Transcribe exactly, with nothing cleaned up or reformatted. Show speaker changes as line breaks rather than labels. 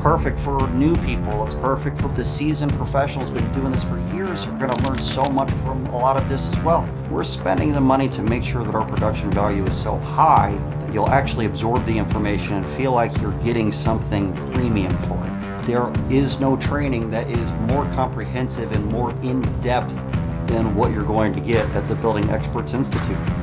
perfect for new people. It's perfect for the seasoned professionals who've been doing this for years. We're going to learn so much from a lot of this as well. We're spending the money to make sure that our production value is so high that you'll actually absorb the information and feel like you're getting something premium for it. There is no training that is more comprehensive and more in-depth than what you're going to get at the Building Experts Institute.